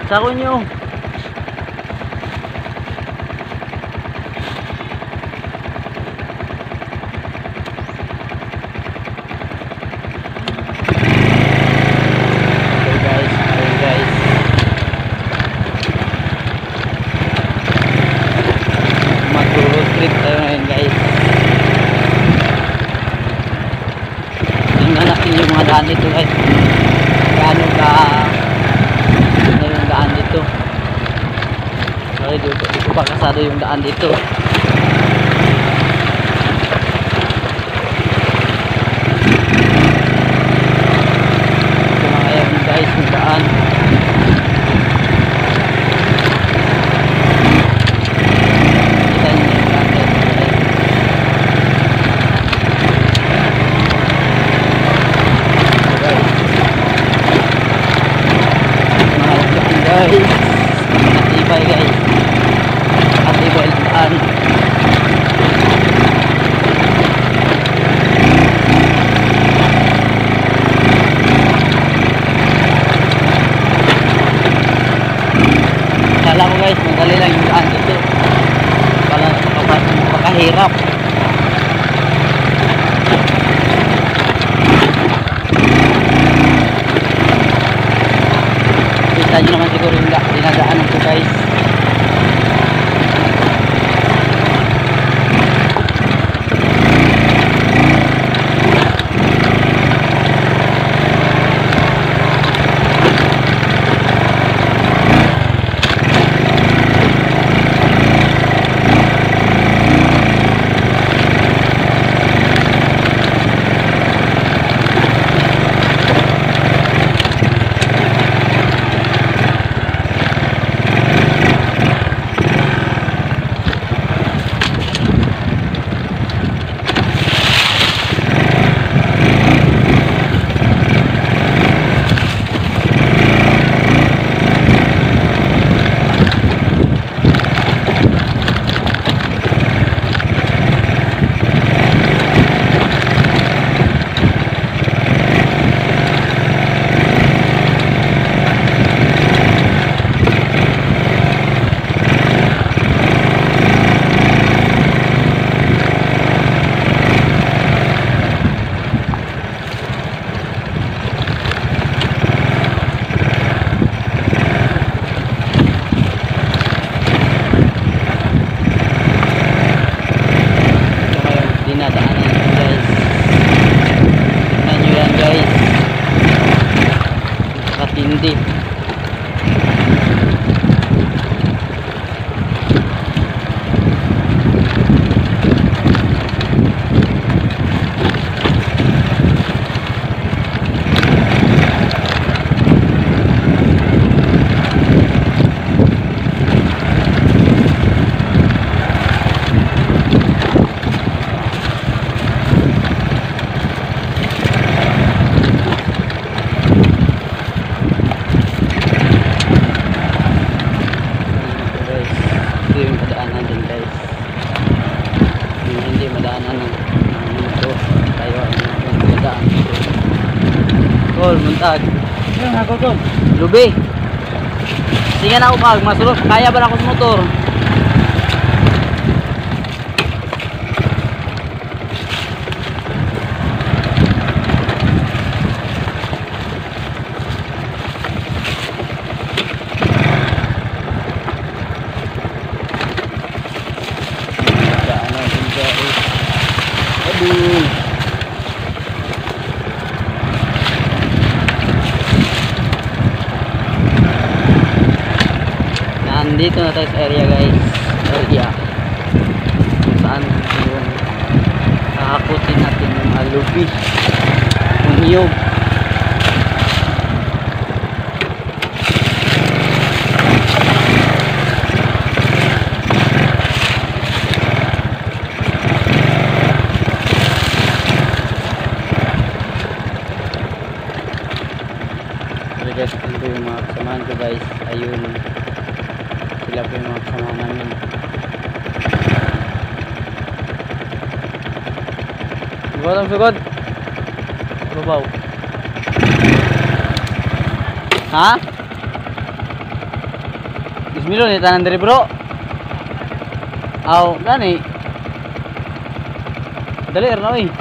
Sako nyo. Yung mga daan dito guys, gaano ka yung daan dito. Sorry, dito pa kasado yung daan dito. Ito na kaya guys yung daan. Kita nyo yung daan guys. Guys, nakatibay guys, nakatibay ang daan. Kala ko guys, madali lang yung daan dito, pala makahirap. Kita nyo naman siguro yung dinadaanan ko guys. Hindi. Muntag. Yan ako to. Lubi. Sige na upag, masulok. Kaya ba na ako sa motor? Aduh. Nandito na tayo sa area guys, area kung saan yung kakakutin natin yung alubi, yung niyog. So guys, ito yung mga kasamahan ko guys, ayun sila po yung mga kasama namin. Sugod ang sugod. Babaw. Ha? Bismillah ni tanan diri bro. Aw, gani. Dali erna oi.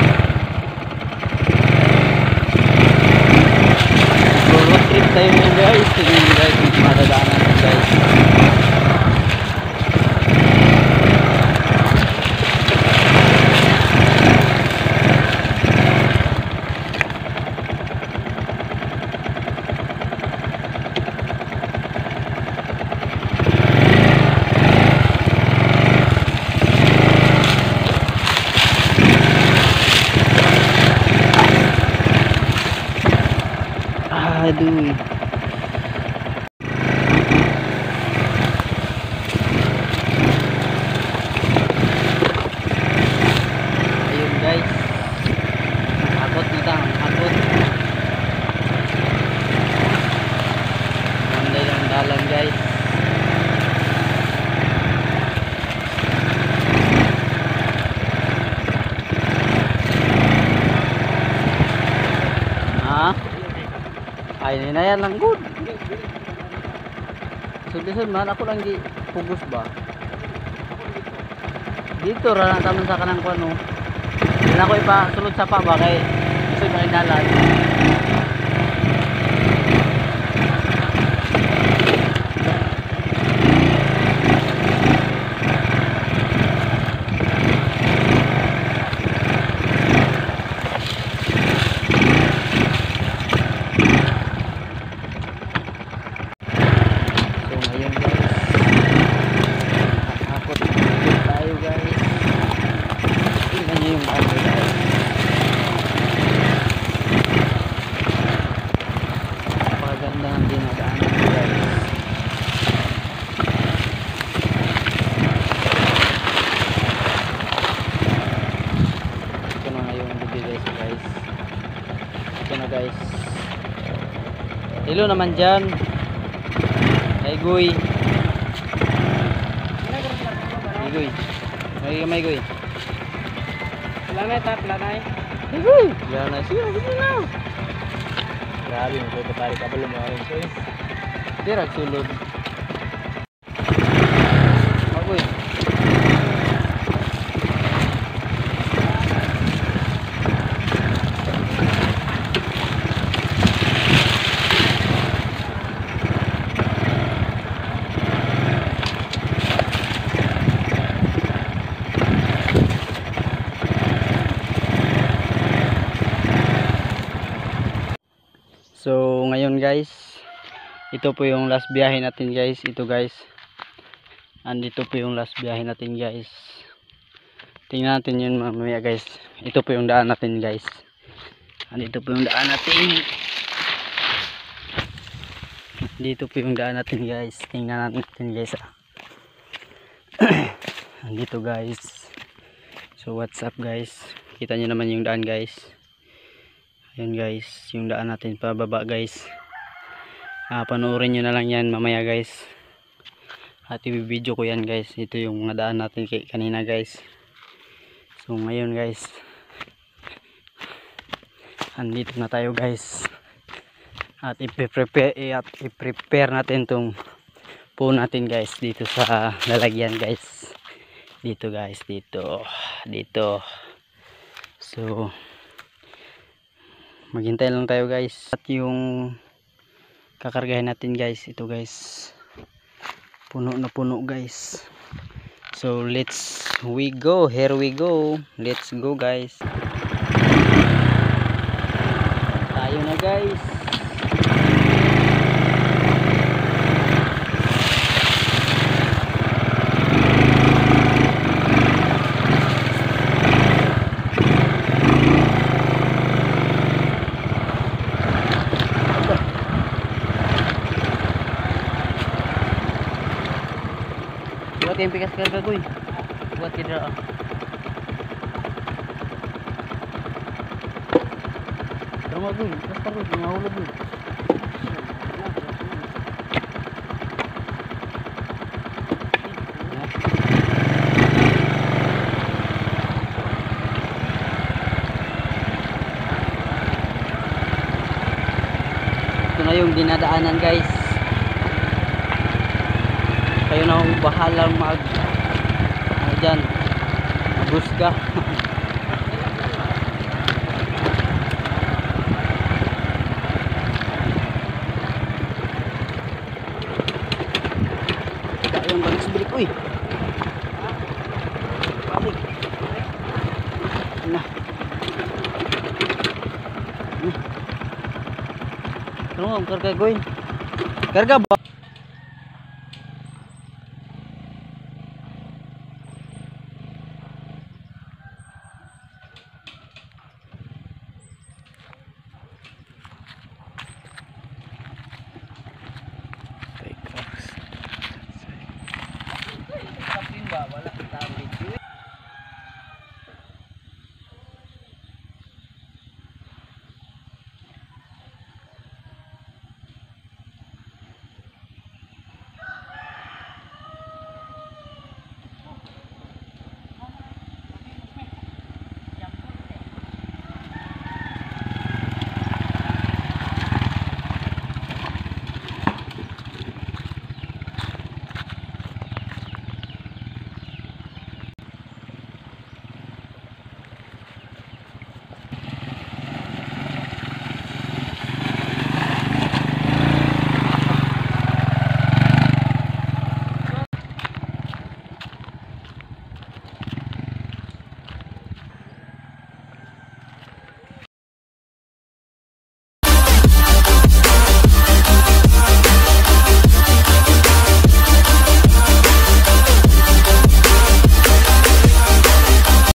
Road trip tayo ngayon guys. Tingnan nyo guys, madadaanan guys. Aduh. Ayun guys. Akot na ta, akot. Monday lang dalan guys. Ha? Ay, ninayan lang good. Sud man ako lang gi pugos ba. Dito ra lang taman sa kanang kuno. Dili ako ipa sulod sa pa ba kay gusto ba dalan. Guys, ilo naman dyan ay guy may guy lanay tap lanay ay guy lanay siya sige na grabe mo ko tayo kabalo mo rin so dirag sulod guy. So ngayon guys, ito po yung last biyahe natin guys. Ito guys, andito po yung last biyahe natin guys. Tingnan natin yun mamaya guys. Ito po yung daan natin guys. Andito po yung daan natin. Dito po yung daan natin guys. Tingnan natin guys. Andito guys. So what's up guys. Kita nyo naman yung daan guys. Ayan guys, yung daan natin pababa guys. Panoorin nyo na lang yan mamaya guys. At i-video ko yan guys. Ito yung daan natin kanina guys. So ngayon guys, andito na tayo guys. At i-prepare natin tong po natin guys dito sa lalagyan guys. Dito guys, dito. So maghintay lang tayo guys. At yung kakargahin natin guys, ito guys, puno na puno guys. So let's go, here we go, let's go guys. Tayo na guys. Buat yang pikas karga kuy. Buat tidak. Terima kuy, pastor kuy, ngahulog kuy. Ito na yung dinadaanan guys. kayo na ang bahalang ano dyan, magusga. Ayun, balik-balik, uy. Balik. Na. Ano, karga goin. Karga ba? Wala.